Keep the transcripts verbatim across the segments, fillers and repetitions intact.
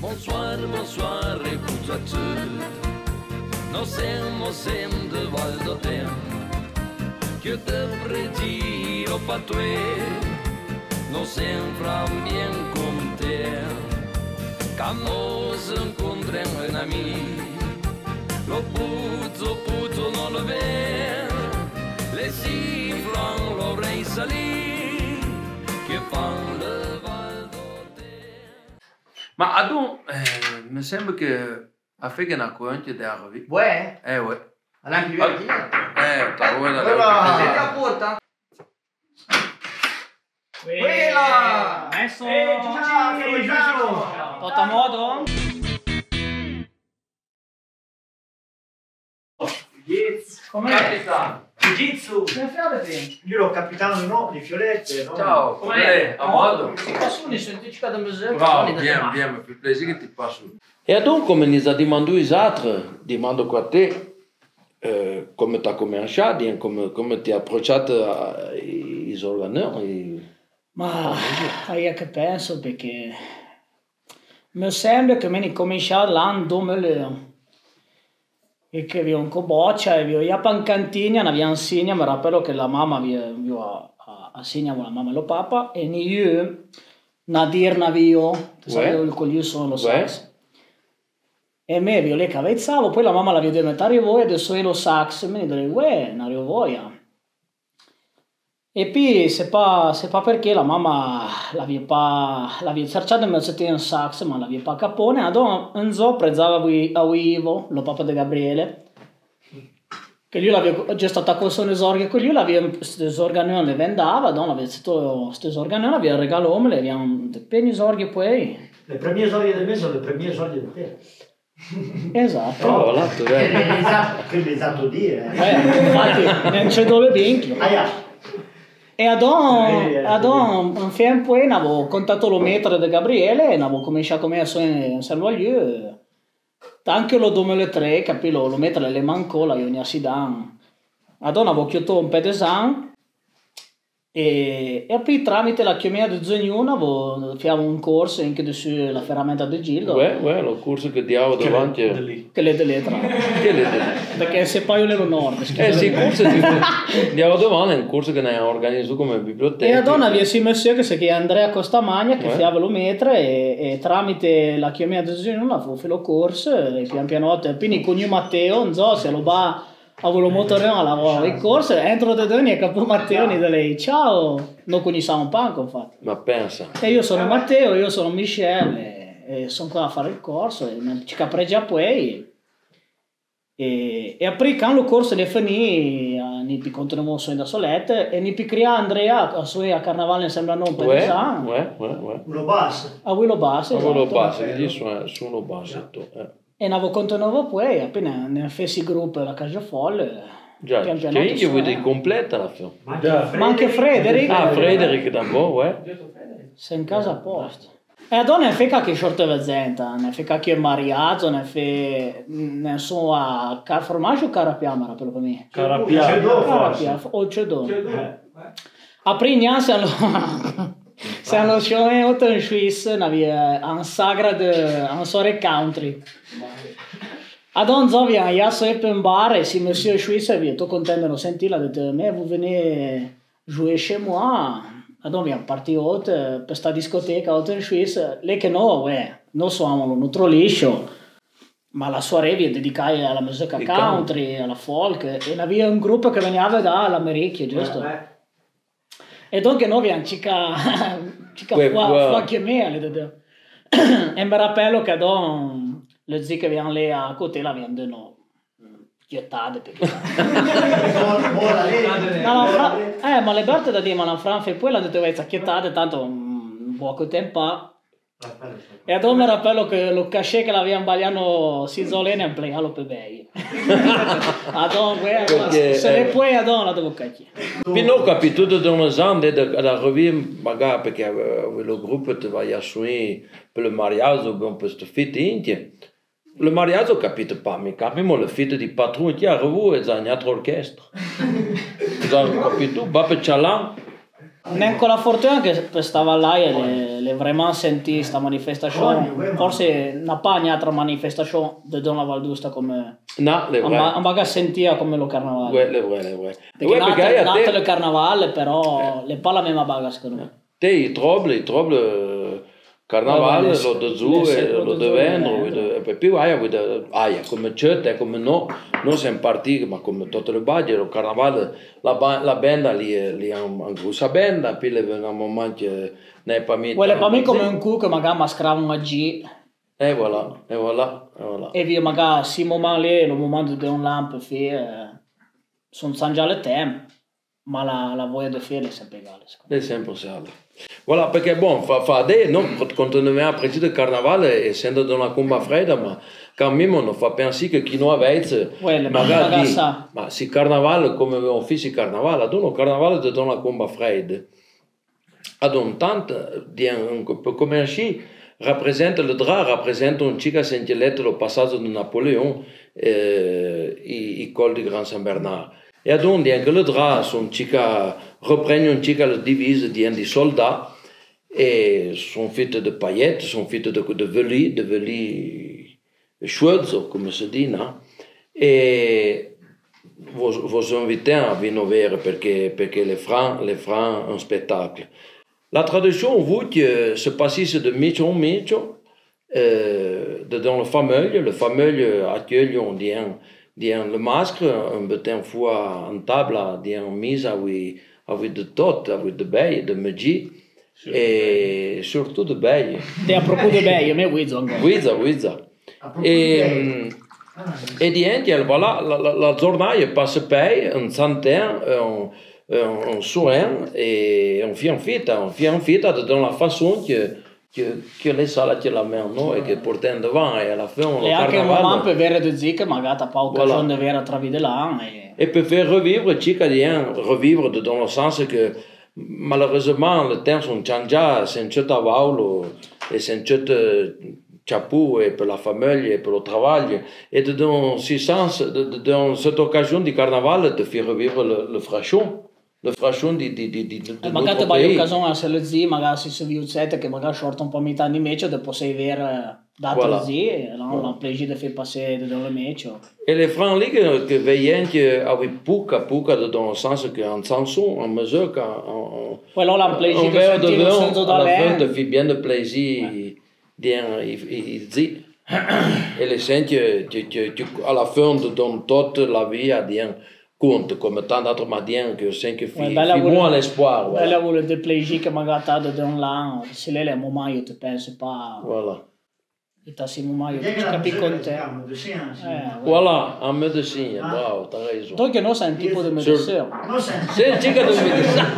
Bonsoir, bonsoir, écoute-toi, nous sommes au sein de Val d'Autel, que te prédire au patois, nous sommes bien contents, quand nous rencontrons un ami, le puto, puto non lo vede, les sifflants, l'oreille salée, che fanno le Val d'Autel. Ma ad un, eh, mi sembra che a fare una corrente di arrivi. Ouais. Eh, ouais. Alla più Eh, la vuoi da Senti a porta. Quella! Messo! Eh, ciao, ciao. Tutto a modo? Come Capitano. Jiu-Jitsu, Che fare te? io l'ho capitano no, di Fiorette, no? Ciao, com'è? A modo? Posso ne sentire cada mesura? Bravo, bien, bien, mi fa piacere che ti passo. E dunque, come ne dimando i altri, dimando a te, eh, come ti hai cominciato, e come, come ti hai approcciato ai organi? Ma io che penso perché mi sembra che mi è cominciato l'anno duemila e che vi un coboccia e vi ho a cantina, ne abbiamo insegna, mi rappello che la mamma vi ha insegnato la mamma e lo papà e ni io na dir na vio, sai con gli sono lo sax. E me vi le cavezzavo, poi la mamma la vede mettere voi adesso io lo sax, e mi dice "Uè, na rio voia". E poi se pa se pa perché la mamma l'aveva pa l'aveva cercato di mettere un sax, ma l'aveva pa capone, adò un zo prezzava a Ivo, lo papà di Gabriele. Che lui l'aveva già stato a corso esorghe con lui, l'aveva questo esorganione le vendava, don l'aveva stato questo esorganione, l'aveva regalato, le abbiamo dei pegni esorghe poi. Le prime esorghe del mese sono le prime esorghe del te. Esatto. Oh, l'altro, Che è esatto, che è esatto dire. Eh. Eh, infatti, non c'è dove vinchi. Ah, yeah. E ad un film poi avevo contato lo metro di Gabriele e avevo cominciato a commettere insieme a lui. Anche lo duemilatré, capito, lo metro le mancò la università. Ad un avevo chiuso un po' di esame e, e poi tramite la chiamata di Zognuno avevo fatto un corso anche sulla ferramenta di Gildo. Uè, uè, lo corso che ti avevo davanti. Che le lettera. Che le lettera? Perché se poi io ero nord. Eh sì, il corso di avevo davanti è un corso che ne organizzato come biblioteca. E la donna vi si messo che si chiama Andrea Costamagna che eh. fiava lo metro e, e tramite la chiamata di Zognuno avevo fatto lo corso e pian piano quindi con io Matteo non so se lo va avevo lo motore alla lavoro il corso entro da doni e capo Matteo e da lei ciao non conosciamo un panco infatti Ma pensa e io sono Matteo io sono Michele e, e sono qua a fare il corso e ci capregia poi e, e aprì quando il corso le finì ne pi continuavo su da solette e ne pi crea Andrea a sua a carnavale insieme a noi per Uè, esame uè, uè, uè. Uno basso. a Willow Bass Ma quello esatto. basta, che gli sono, sono bassetto. Eh. E ne continuavo poi appena ne feci gruppo la Casa Folle Già, pian che piano io vedo suona. completa la film. Ma Ma anche Frederick Ah, Frederick da boh, eh. sei in casa apposta e ad ne fece che shorteva zenta ne fece che mariaggio ne fe ne so a car formaggio o carapiamera per me Carapia. carapia o cedo aprì niente se hanno scelto in Svizzera aveva un sagra de un sore country ad un zovia io so in bar e si messo in Svizzera e sto contento di sentirla ha detto me vous venez jouer chez moi ad un abbiamo partito per questa discoteca in Svizzera lei che no uè non siamo un altro liscio ma la soirée vi dedicata alla musica country alla folk e aveva un gruppo che veniva dall'America giusto e dunque noi abbiamo circa circa qualche mese e mi rappello che don le zie che avevano lì a côté la vendono chiettate perché no, eh ma le barte da dire ma la Francia e poi la detto questa chiettate tanto un poco tempo e ad un mi rappello che lo cachet che l'avevano bagliato si zolene e implegato per bei ad un se ne puoi ad un la devo cacchiare Poi ho capito da un esame da revivere magari perché lo gruppo ti va a suonare per il mariaggio per questo fitto intie. Il mariaggio ho capito pas, mi capiamo le fitto di patrone che ha revuto e c'è un'altra orchestra. Ho capito, va per Cialan Neanche la fortuna che stava là e le, le vraiment sentì questa manifestazione. Forse non pas un'altra manifestazione di Don la Valdusta come... No, le vrai. Non va sentia come lo carnavale. Ouais, le vrai, le vrai. Perché nate, nate il carnavale, però eh. le pa la mesma baga secondo me. Te i trouble, i trouble carnavale, lo de giù e lo de vendre, e più aia, aia, come c'è, come no, non siamo partiti, ma come tutte le baglie, il carnavale, la, la banda lì, lì è una grossa banda, poi le veniamo anche nei pamiti. Quelle pamiti come un cu che magari mascravano a G. E voilà, e voilà, e voilà. E via magari, si moment lì, il momento di un lampo, sono già le tempo, ma la, la voglia di fare è sempre egale. È sempre uguale. Voilà, perché bon, fa, fa de, no, continuiamo a partire il carnavale essendo da una comba fredda, ma cambiamo non fa pensare che chi non avesse well, magari di, ma si carnavale come abbiamo fatto il carnavale, ad uno carnavale da una comba fredda. Ad un tanto, come asci, rappresenta il dra, rappresenta un cica sentiletto lo passaggio di Napoleon eh, i, i col di Gran San Bernard. E ad un anche le dra sono cica, riprendono cica le divise di soldati e sono fatte di paillette, sono fatte di, di veli, di veli sciolzo, come si dice, no? E vi invito a venire perché, perché le faranno le faranno un spettacolo. La tradizione vuole che si passasse di mezzo in mezzo, eh, dans le fameux, le fameux accueillent di di le masque, un petit fois en table, di en mise avec avec de tot, avec de beille, de magi e surtout de beille. E a proposito di beille, me guizzo ancora. Guizza, guizza. E e niente, voilà, la, la, la giornata passa per un santin, un un soin et on fait en fait, on fait en fait dans la façon que che, che le sala ce la mano e che portano davanti e alla fine e anche un momento per avere due zicche magari a pauca voilà. Di avere tra vide là e... e per faire revivre cica di revivre dans le sens que malheureusement le temps sont changés c'est un tavolo e c'est un chapeau et per la famiglia e per il travail et dans ce sens dans cette occasion di carnaval de faire revivre le, le frachon le frachon di, di, di, di, di eh, magari per l'occasione se le zie magari si viuzzette che magari short un po' metà di meccio dopo sei avere dato voilà. Le zie e non voilà. Un piacere di fare passare dans le meccio e le francs lì che, che veillent avec pouca pouca dans le sens que en chanson en mesure qu'en quello là un piacere di sentire il senso da lei de fait bien de plaisir bien i zi e le senti che, che, che alla fine de toute la vie bien compte come tant d'autres madiens che sen che fi buon l'espoir voilà. Elle vuole del plaisir che magari t'ha de un là se lei è un moment io te penso pas voilà e t'ha si moment io ti capi con te voilà un médecin bravo t'as raison toi che non sei un tipo di médecin non sei sei chica di médecin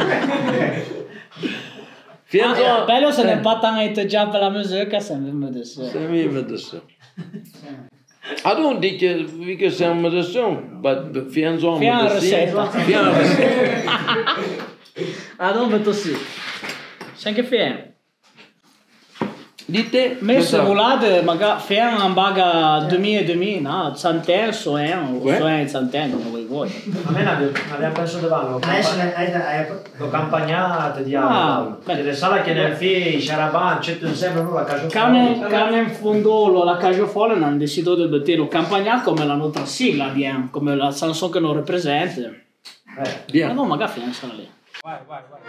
ah, bello se ne pas tant été già per la musica sempre médecin sempre médecin I don't think we can say medicine, but fianzo a medicina. Fianzo a ricetta. I don't vedo sì. Sai che fai? Dite, me se volate magari fai una baga duemila duemila, no? Santen, soen, soen, santen, come vuoi vuoi. A me l'abbiamo pensato davanti. L'ho campagnato di anno. Le sale che nel fi, Sharaban, c'è un sempre nulla cacio fuori. Cane in fondolo, la cacio fuori non decido di mettere lo campagnato come la nostra sigla, bien, come la chanson che non rappresenta. Eh, bien. Ma no, magari finiscono lì. Vai, vai, vai.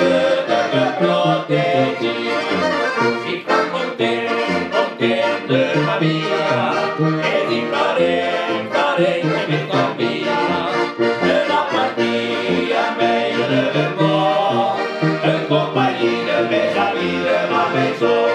Si fa contento, contento entrare in mi convia, e la partita meglio deve mo, e compagnia me salire ma me so.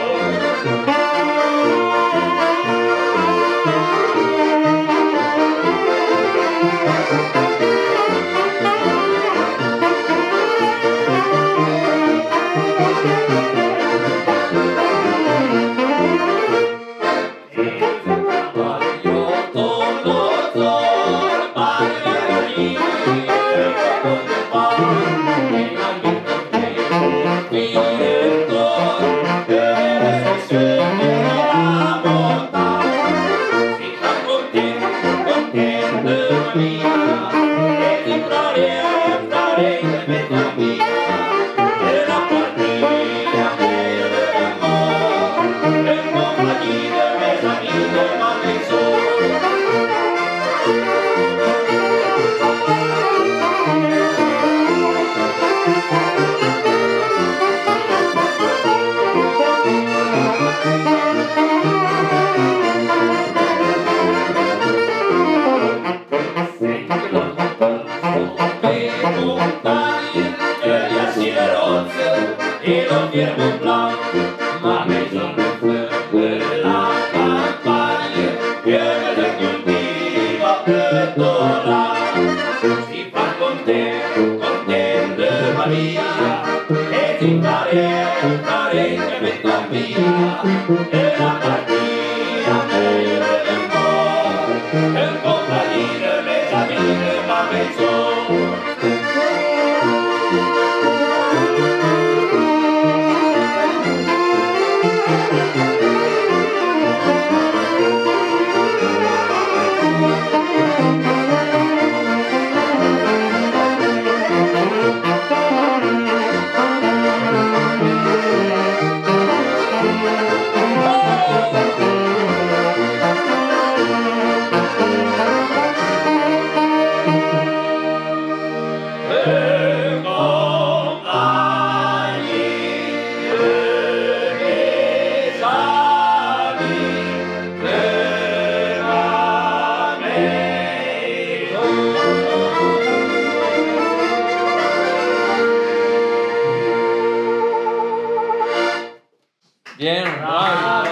Bien, bravo.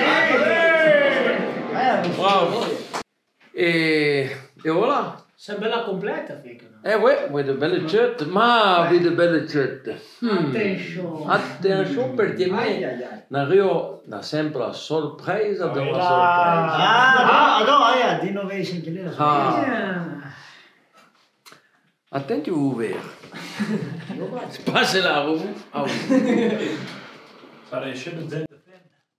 Bravo. E, e voilà. C'est bella completa, fica. Eh ouais, ouais, de belle chute. Ma, oui, de belle chute. Hmm. Attenzione. Attenzione perché me Nario da sempre la sorpresa di una sorpresa. Ah, ah, no, ja, die nog eens een keer. Ah. Attenti vous ouvert. Passez la roue. Ah oui. Sorry, shouldn't have the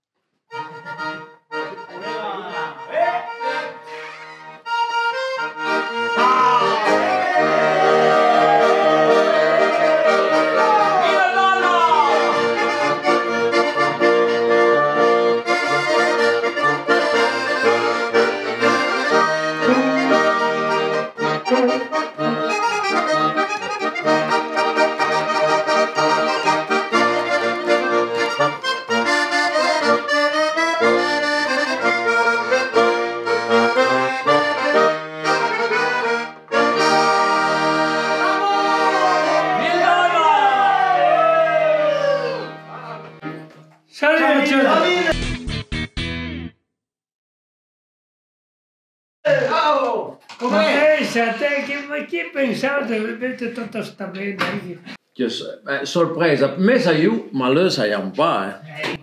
A te chi, chi pensava di vedere tutta sta bella? Eh, sorpresa, me sa io, ma lui sa un po', eh.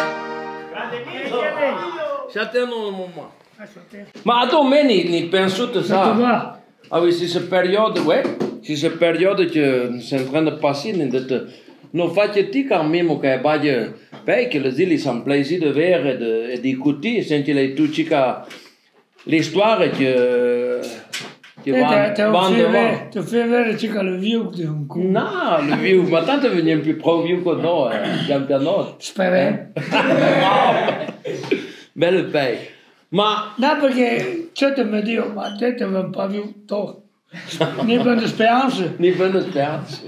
C'attendono un momento. Ma a te ni, ni penso te ça. Ah oui, c'est ce période, ouais. C'est ce période que c'est en train de passer. Non fate-ti quand même che vai, beh, che le zili sono plaisir de ver et de, et d'écouter, senti le tu chica l'histoire que che va va devant. Tu fai vedere chica le vieux di un coup. No, le vieux, ma tanto veniamo più pro vieux che no, pian piano. Spero. Belle paye. Ma no, perché c'è te mi dico, ma te te un po' più to. Niet van de speranza. Niet van de speranza.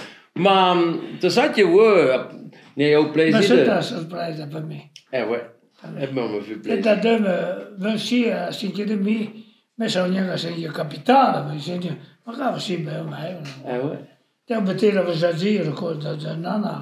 Ma tu sai che vuoi ne ho plaisir. Ma c'est una sorpresa per me. Eh ouais. Eh ben, mi fa E piacere. da dove vensi a cinque di me, mi sono che sei io capitano, mi senti, ma che sì, beh, ma io non. Eh, ouais. Devo mettere a giro, cosa, no, no.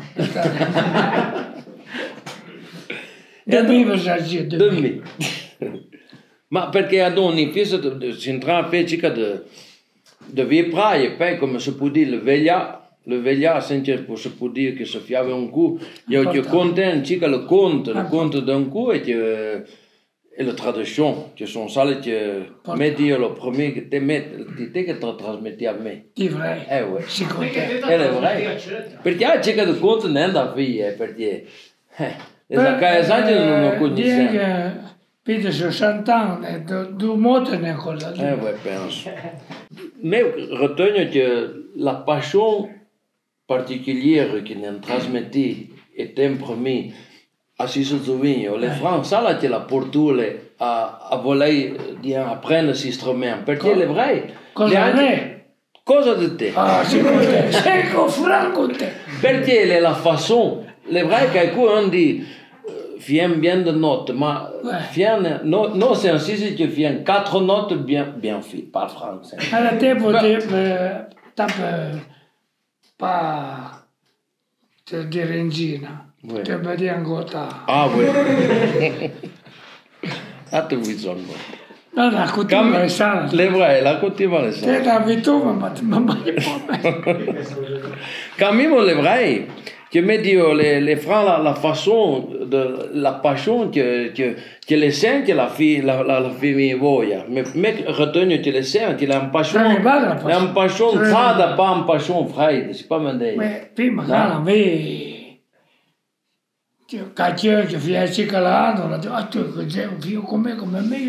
Demi a giro, Demi. Ma perché ad ogni festa si entra fecica de de vie praie, poi come si può dire, le veglia, le veglia senza si può dire che si fiava un cu, io ti content, cica le conte, le conte d'un cu e che e la tradition, che sono sale che metti io le premier che te metti, ti te che te trasmetti a me. Di vrai. Eh ouais. Si conte. È vrai. Perché ha cica de conte non da figlia, perché eh, le casa non lo conoscono. Più di sessanta anni, due moto ne cosa lì. Eh ouais, penso. Mais retengo que la passion particulière che ne trasmetti e tempo me a Siso Zovigno, le France, là che la portule a, a voler di apprendere questi strumenti, perché le vrai. Cosa è? Cosa di te? Ah, si conte, sei con franco te. Perché è la façon, le vrai che qualcuno dit viens bien de notes, ma viens, non no, c'est ainsi que viens quatre notes bien, bien faites, pas français. Alla tempo te, tappe, pa, te di rengina, Ouais. te vedi ancora. Ah oui. Ah, tu bisogno. No, la continua le sana. Le vrai, la continua le Te sana. la vituma, ma ti mamma gli può. Camimo le vrai, que me dio les, les francs la, la façon de la passion que, que, que les saints que la fille la, la, la fille voia. Mais me retengo que les saints que la passion, Sai, guarda la la passion Sai. trada, pas une passion fraide, c'est pas mandé. Ma prima cara me. Cacchio che fiasci calando, la ah tu che c'è un figlio come come me.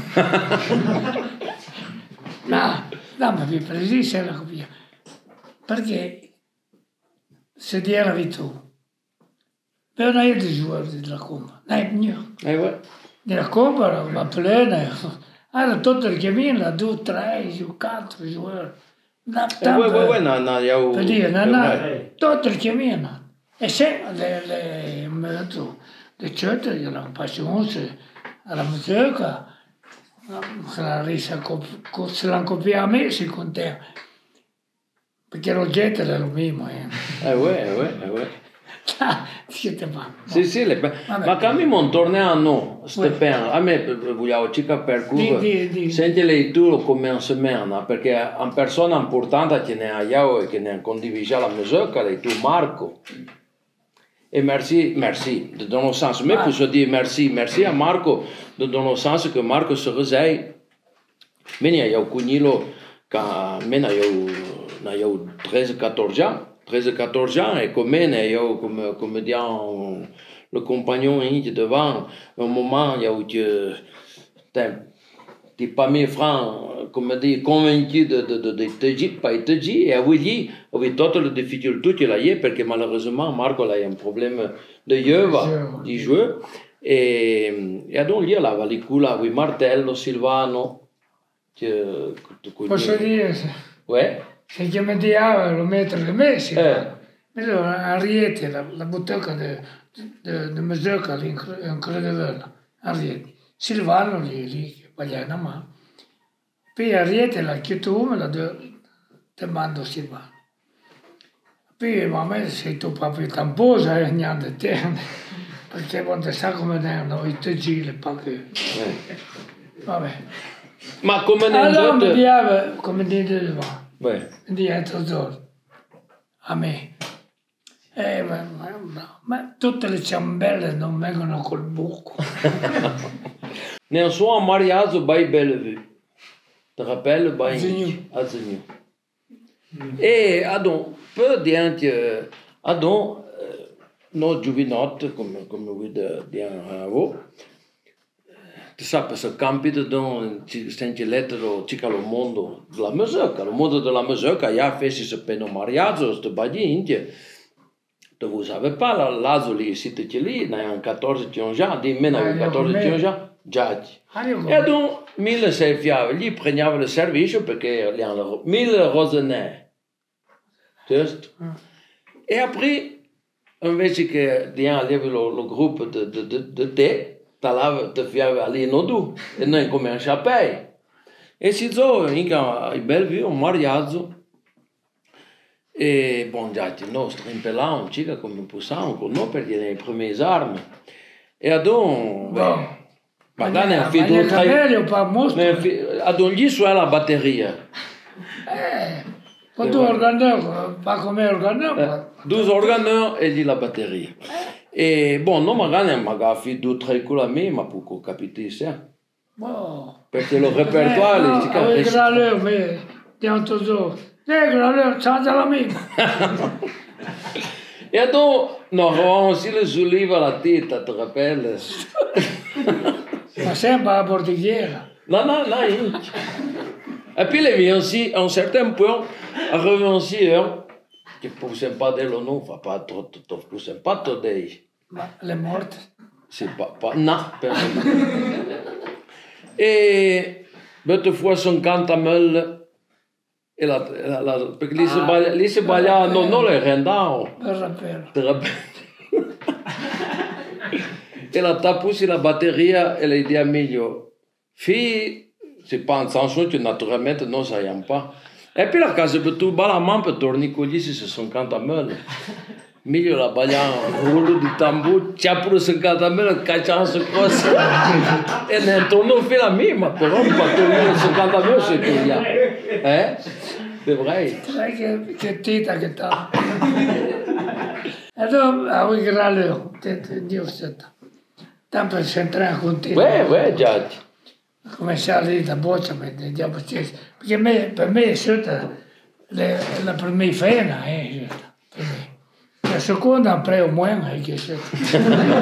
No, no, ma vi presi se la copia. Perché se di era tu. Per una io di giocare della Coppa. Dai, mio. Eh ouais. Della Coppa, ma plena. Allora tutte le chiamine, la due, tre, quattro giocatori. Eh ouais, ouais, ouais, non, non, io... Per dire, non, le no, vrai. tutte le chiamine. E se le, le, le, le certe, la passione, la musica, se la risa, se la copia a me, si contava. Perché l'oggetto era lo mismo. Eh. Eh ouais, eh ouais, eh ouais. Siete fa. Sì, sì, le pe- ma cambiamo un torneo, ste pen, a me vogliamo circa per Di- di- cui di. senti lei tu come una semana, perché una persona importante che ne ha io e che ne ha condiviso la musica, lei tu Marco. E merci, merci, dans le sens, mais posso dire merci, merci a Marco, dans le sens che Marco se resei, meni a io cugnilo, ca mena io, na io tredici quattordici anni, tredici quattordici anni, e come io, come, come diamo, le compagnon in devant, un moment, io che, ti pas mille francs, come dire, convaincu de, de, de, de te dire, pas te dire, et oui, dit, oui, toutes les difficultés qu'il a eu, parce que malheureusement, Marco a un problème de yeuva, di jeu, e, e donc, lì, la valicula, oui, Martello, Silvano, che, Posso dire, ouais, se che mi diava lo metto le messi, eh, allora Ariete, la, la bottega di musica lì, incredibile, Ariete, Silvano lì, lì, Bagliana, ma poi Ariete la chiudo, la te mando Silvano. Poi ma a me sei tu proprio tamposa e niente te, perché quando sa come erano i T G, le pacche. Vabbè. ma come ne Allora mi tutte, diava, come dite va. ouais, Di altro giorno, a me. Eh, ma, ma, ma, ma tutte le ciambelle non vengono col buco. nel suo mariaggio, bei Bellevue, ti rappelli, bei Zignou. a Zignou. E adon, per diante, adon, no giovinotte, come, come vi diamo, tu sai, se capita don, ci senti lettero, cica lo mondo della musica, lo mondo della musica, ja, fesi se peno mariaggio, sto badi indie, tu vous savez pas, la Lazuli, siete lì, ne hanno quattordici anni già, di meno Eh, quattordici anni io già, già. Ah, io E donc, mille sei fiabe, gli prendiamo il servizio perché gli hanno mille rosinè. Giusto? E après, invece che di avere lo, lo gruppo di, di, di, di te, là, te fiava lì no tu, e noi cominciamo a pei. E si zo, inca, i belvi, un mariaggio, e bon, già, noi strimpelavamo, cica come possiamo, con noi per dire le prime armi. E adon, beh, magari ne ha finito tre, adon gli suona la batteria. Eh, quando organeo, ma come organeo? Due organeo e gli la batteria. E bon, non magari magari fi due tre con la mia, ma può capire se. Perché lo repertorio si capisce. Eh, graleo, me, tanto zo. Eh, graleo, c'ha la mia. E adon, no, avevamo sì le suliva la testa, ti rappelli? Ma sempre la portigliera. No, no, no. E poi le mie aussi, à un certain point, arrivent aussi, hein, che ne poussent pas de l'eau, fa pas trop, trop, poussent pas trop d'ei. Ma le morte? C'est pas, pas, non, personne. E, bette fois son cantamel, e la, la, la, perché lì si baglia, lì si baglia, non, non le rendao. Per rappello. Per rappello. E la tapussi la batteria e le idea meglio. Fi, si pensa que naturalmente non sappiamo pas. E poi la casa per tu balla man per tornare con gli si sono cantamelle. Meglio la baglia un rullo di tamburo, c'ha pure sul cantamelle, cacciano su cosa. E ne torno fino a me, ma però non fa tornare sul cantamelle se tu via. Eh? C'est vrai. Sai che, che tita che sta. E dopo, a voi graleo, Dio stata. Tanto c'entra con te. Beh, beh, già. Come si lì da boccia, perché me, per me è stata la, la prima fena, eh, per me. La seconda pre o meno è che è stata.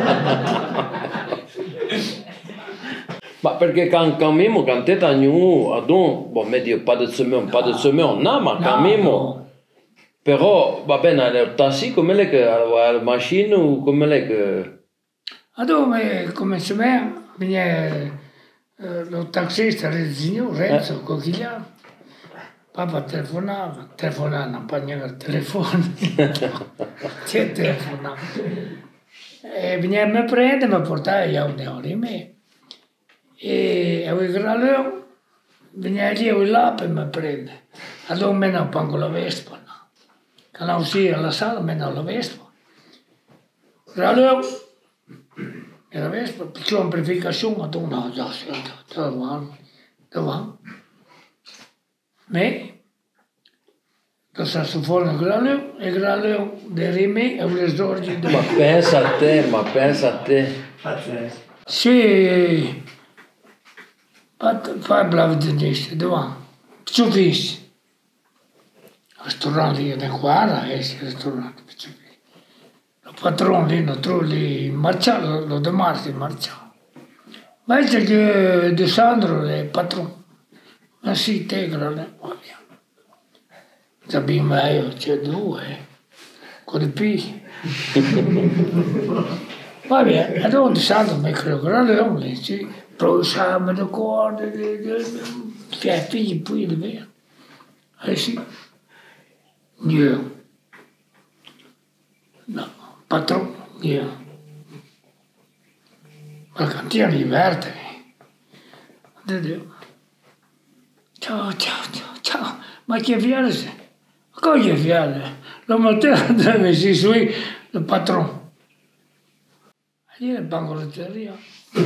Ma perché quand, quand même, quand t'es à nous, adon, bon, mais dire pas de semaine, pas de semaine, non, ma quand même, no. Però, va bene, le tassi come le che, la macchina o come le che? Adon, come se me, viene... Lo taxista del signor Renzo eh. Cochigliano, papà telefonava, telefonava, non pagnava il telefono, c'è telefonava. E veniva a me prendere, mi portava io un'ora in me. E a Graleo veniva lì a là per mi prendere. Allora me ne pango la Vespa, no? Quando usciva alla sala me ne la Vespa. Graleo e la Vespa, piccola amplificazione, tu no, già, davanti, davanti. Me, lo sassofono Graleo, e Graleo di Rime e le sorgi. Ma pensa a te, ma pensa a te. Sì, fai bravo tenista, davanti, più visto. Ristorante lì, da qua, è il ristorante, più visto. Il patrono lì, non trovo lì, Marciano, lo demarsi Marciano. Ma dice che De Sandro è il patrono. Ma sì, te, Graleo, va via. Sappiamo io, c'è due, con i P. Va bene, e dopo De Sandro mi credo Graleo, lì, sì, produciamo le corde, i figli poi le via. Eh sì, io. No, patrono, io. La cantina diverte. Ciao, ciao, ciao, ciao. Ma che viale sei? Come che viale? La mattina deve si sui il patrono. E io le bancoletteria.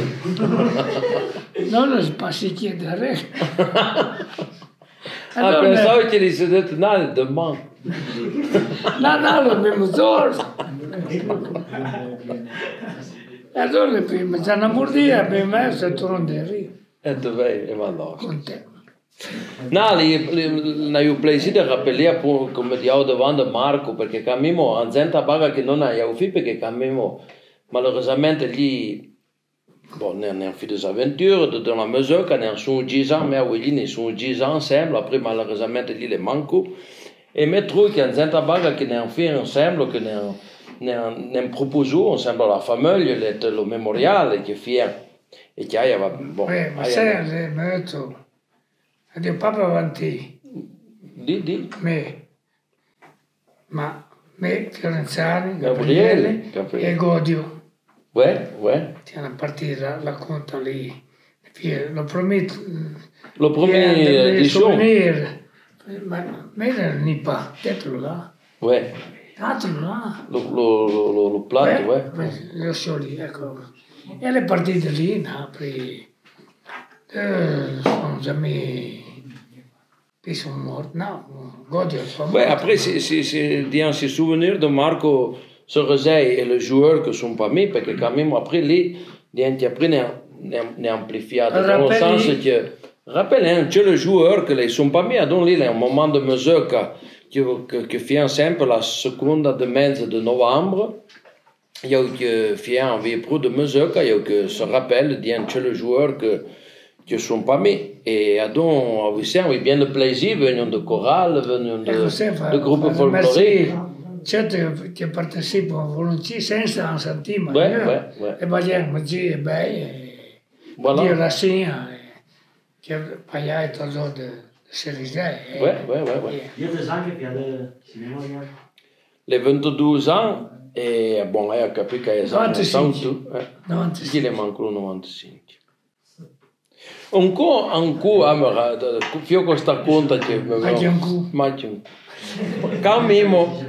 Non lo passi chiedere. Ah, pensavo che gli si detto no, domani. No, no, lo abbiamo torto. E allora prima c'è una mordida, abbiamo messo il turno di Rio. E dove? E ma no. Con te. No, lì ho piacere di rappellare come dicevo davanti a Marco, perché cambiamo, anzienta paga che non ha fi perché cambiamo, malheureusamente lì, bon, ne hanno fatto des avventure, dans la mesure che ne sono dix ans, mais oui, ne sono dix ans ensemble, après malheureusamente lì le manco, e mi trovo che anzienta paga che ne hanno fatto ensemble, che ne hanno ne hanno proposto ensemble alla famiglia, il memoriale che fa, e che aveva, bon. Eh, ma sai, mi ha detto, Dio papà avanti. Di, di. Me. Ma me, Fiorenzani, Gabriele, Gabriele e Godio. Ouais, ouais. Tiens, a partir la, la conta lì. Puis, le premier... Le premier édition. Ma, mais il n'y pas. Peut-être là. Ouais. L'altro là. Le, le, le, le plat, ouais. ouais. Lo so lì, ecco. E le partite lì, Napoli, euh, sono jamais... Ils sont morts. Non, Godio est pas mort. Ouais, après, c'est dans ces souvenirs de Marco Sorosei et les joueurs qui ne sont pas mis, parce que quand même, après, lui, après, ne amplifié dans le sens que, rappelle, hein, tu les joueurs qui ne sont pas mis, donc là, il y a un moment de mesure qui, qui, qui fait sempre la seconde de mezzo de novembre. Il y a que fait un peu de mesure, il y a que se rappelle, il y a les joueurs qui qui ne sont pas mis. Et donc, vous savez, bien de plaisir, venant de chorale, venant de, de groupes folkloriques. Certo che partecipo volentieri senza un centimo. Ouais, ouais, ouais. E balliamo G e Bay, voilà. Dio la signa, che pagliai torno de Cerisei. Ouais, ouais, ouais, ouais. Io te sai che piace cinema? Les vingt-deux ans, e bon, hai capito che è novantacinque. novantacinque. Chi le mancano novantacinque. Ancora, ancora, io questa conta che immagino. Camimo,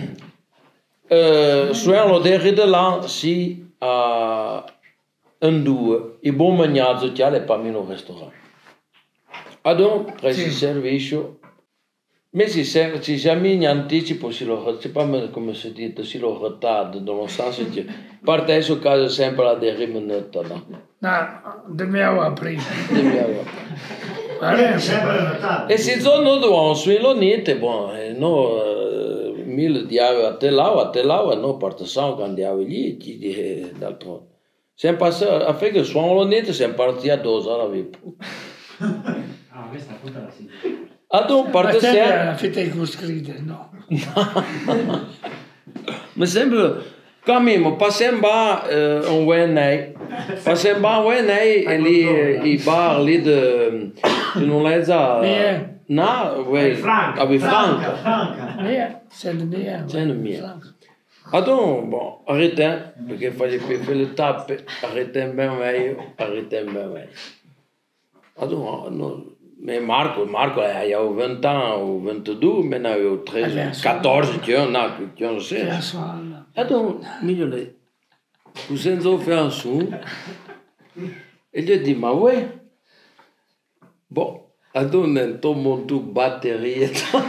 suono del là si a un due, i buon mangiato che è per me un ristorante. Adon, presi servizio, ma si serve, ci siamo in anticipo, si lo, c'est pas come si dice, si lo ritarda, nel senso che parte su casa sempre la deriva minuta, no? No, dobbiamo aprire. Dobbiamo aprire. E se sono due, suilo niente, bon, no, mille diavi a te là, a te là, no, parte sangue andiamo lì, chi di dal trono. Siamo passati, a fare che suono niente, siamo partiti a due alla vita. Ah, questa appunto la si Adon parte sempre... La fetta con scritte, no? Mi sembra, camminamo, passiamo a un Wenei, passiamo a un Wenei e lì, i bar lì di, non è già... No, a Franca. Franca. Mia, c'est le mia. C'est le mia. Adon, bon, arrêtons, perché fai per le tappe, arrêtons ben meglio, arrêtons ben meglio. Adon, no... Mais Marco, Marco aveva venti anni o ventidue, me ne avevo tredici, quattordici, che io non so. E donc, migliore, senza fare su, e gli ho detto, ma vuoi? Bon, e donc, nel tomo tu batterie,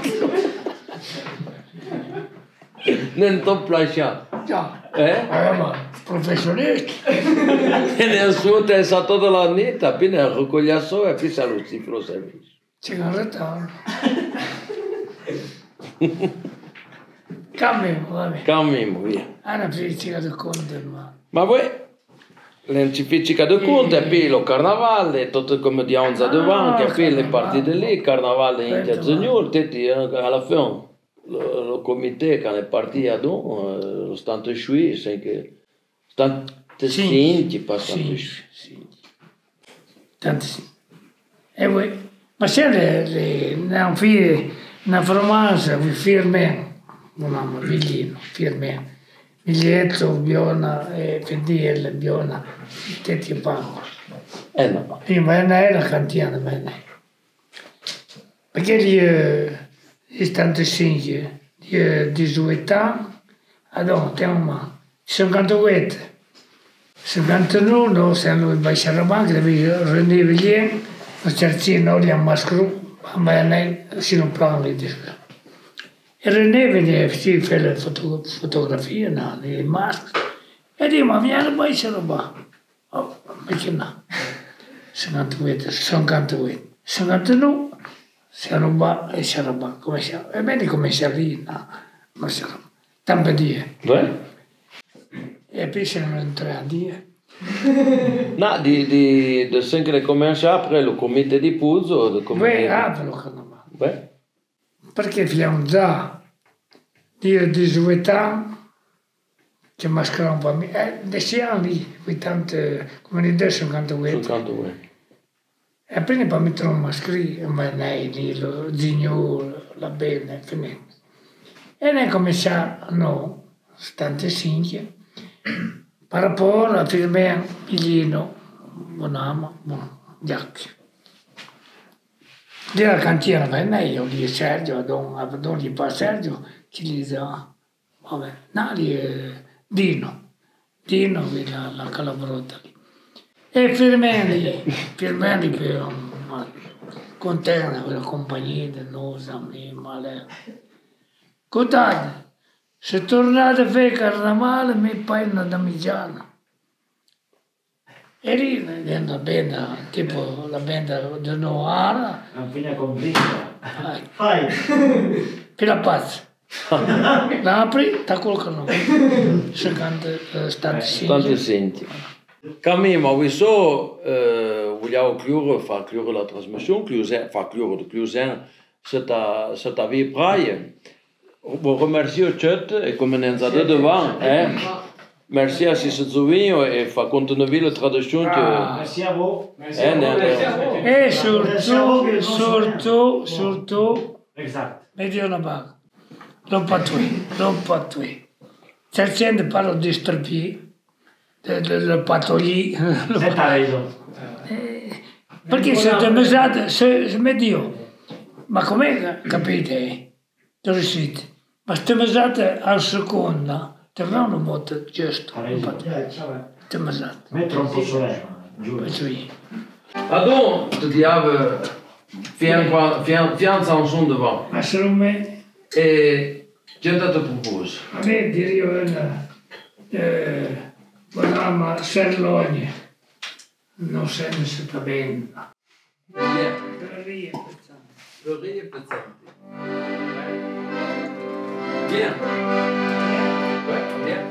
nel to placiato. Eh? Ma professionista. E nel suo è stato tutta la notte, appena raccoglia solo e poi sa lo ciclo servizio. C'è un ritardo. Cambiamo, vabbè. Cambiamo, via. Ah, una pizzica di conto, ma... Ma voi, l'enciclica di conto, e poi lo carnavalle, tutto come di onze davanti, e poi le partite lì, carnavalle in Giazzagnuolo, tutti alla fine. Le comité quand est parti à Don, euh, stante chui, c'est que stante sinti, pas stante chui. Tante sinti. E voi, ma se le, le, non fi, una formanza, vi firme, non amo, Viglino, firme, Viglietto, Biona, e Fediel, Biona, tetti e panco. Eh no. Prima è la cantina, bene. Perché gli... settantacinque, diciotto anni, allora abbiamo cinquantotto, cinquantuno, siamo in Baixa Banca, René Villiers, il terzino, gli ammascru, ma si non parla di questo. E René veniva, si fa le foto, fotografie, no, le maschere, e dice, ma vieni a Baixa Banca. Oh, perché no? cinquantotto, cinquantotto, cinquantuno, Sarabà e Sarabà, come siamo? E bene come si arriva, ma Sarabà. Tante die. Beh? E poi siamo in tre die. No, di, di, di sempre cominciare après il comité di Puzzo. Beh, apro che non va. Beh? Perché abbiamo già di diciotto anni, che maschera un po' mia, e siamo lì, ottanta, come ne dico, cinquantotto. cinquantotto. E appena poi mettere un maschera, ma lei lì, lo Zigno, la bene, finito. E ne cominciamo, no, settantacinque, par rapport a Firmen Piglino, Bonama, bon, Giacchi. Della cantiera venne io di Sergio, don, don gli fa Sergio, ci dice, ah, vabbè, Nali e Dino, Dino la, la calabrota lì. E Firmeni, Firmeni per contenta con la compagnia di noi, ma lei. Guardate, se tornate a fare carnevale mi fai una damigiana. E lì viene la benda, tipo la benda di Noara. Non fine convinta. Fai. Per la pazza. La apri, da qualcuno. Secondo stanti Stanti senti. Come ma vi so, vogliamo chiudere, far chiudere la trasmissione, far chiudere, chiudere, se ta vie praie. Vous remercie Chet et comme on est devant, hein? Merci à Sissi Zuvino et fa continuer la traduction que. Merci à vous. Merci à vous. Et surtout, surtout, surtout. Exact. Mettez una barra. Non pas tuer, non pas tuer. Certains parlent du strappi, le patoli. C'est ta raison. Perché se te mesate, se mi Dio, ma com'è capite? Tu riuscite? Ma se mesate a seconda, ti avranno molto giusto. Te mesate. Mettere un po' solare, giuro. Adon, tu diave fianza un son devant. Ma se non me... E che te propose? A me direi una... Bonama Serlogne. Non se ne sta bene. Bien. Fleurie Fleurie pezzenti. Bien. Ouais, bien.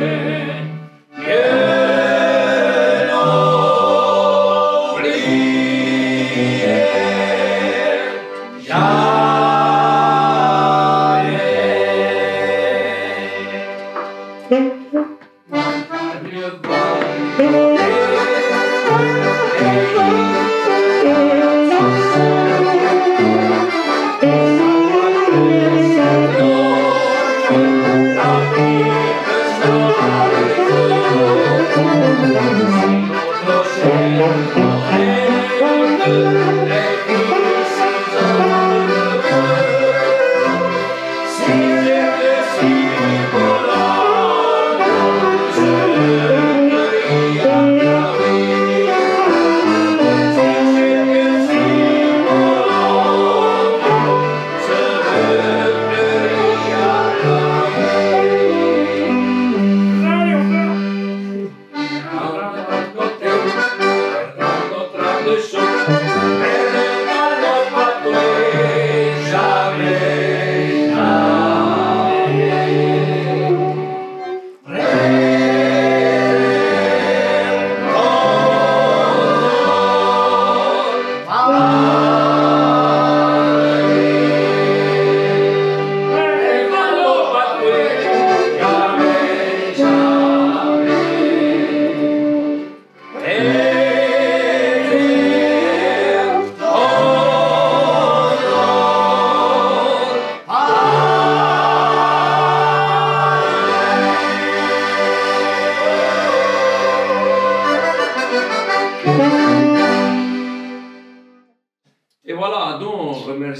Free.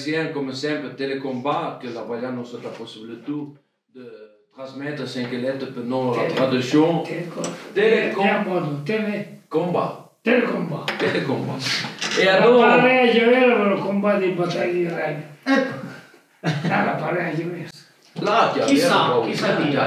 remercier comme sempre Telecombat che la vogliamo sotto la possibilità di trasmettere cinque lettere per noi la traduzione. Telecombat. Telecombat. Telecombat. Telecombat. E La allora... pareggio era per combattere i battagli di Rai. Ah, la pareggio vera. Là, Chissà, chissà di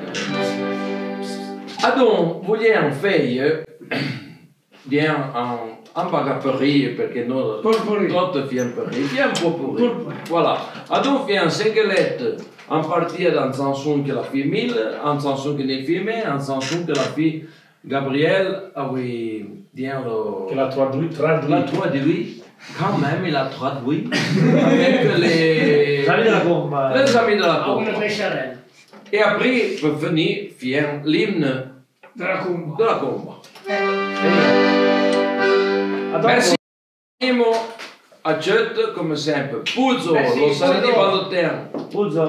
allora, vogliamo fare un, un bagaperie perché noi tutto fiam perie, fiam popuri. Voilà. Allora, fiam cinque lettere a partire da un chanson che la fille mille, un chanson che ne fait un chanson che la fille Gabriel avait dit Che la traduit, traduit. La traduit. Quand même, il a traduit avec les amis de la comba. Les amis de la comba. Et après, peut venir faire l'hymne de la comba. De la comba. Merci a Chet, come sempre. Puzzo, lo saliti Valotterno. Puzzo.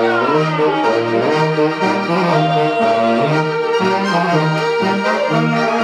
Thank you.